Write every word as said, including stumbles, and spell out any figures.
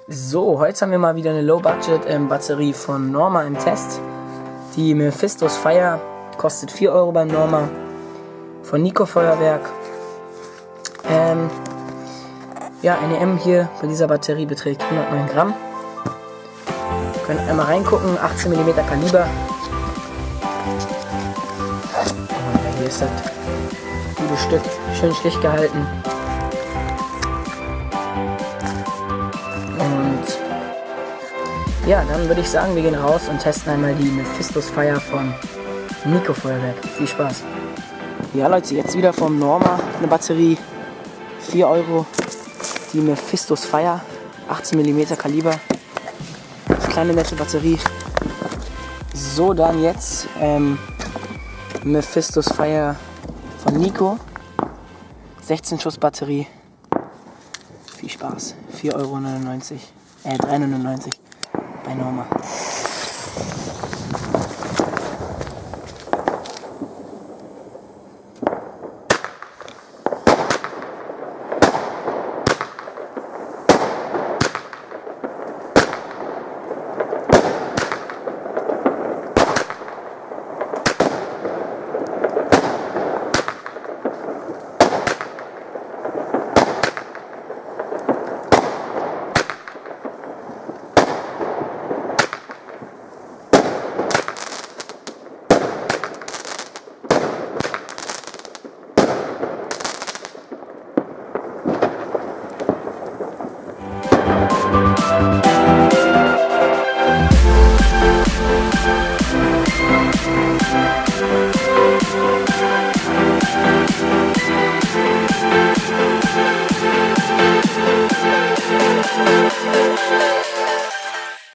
So, heute haben wir mal wieder eine Low-Budget-Batterie von Norma im Test. Die Mephistos Fire kostet vier Euro beim Norma. Von Nico Feuerwerk. Ähm, ja, N E M hier bei dieser Batterie beträgt hundertneun Gramm. Wir können einmal reingucken, achtzehn Millimeter Kaliber. Und ja, hier ist das gute Stück, schön schlicht gehalten. Und ja, dann würde ich sagen, wir gehen raus und testen einmal die Mephistos Fire von Nico Feuerwerk. Viel Spaß! Ja Leute, jetzt wieder vom Norma eine Batterie, vier Euro, die Mephistos Fire, achtzehn Millimeter Kaliber, kleine nette Batterie. So, dann jetzt ähm, Mephistos Fire von Nico, sechzehn Schuss Batterie. Viel Spaß, vier Euro neunundneunzig, äh drei Euro neunundneunzig bei Norma.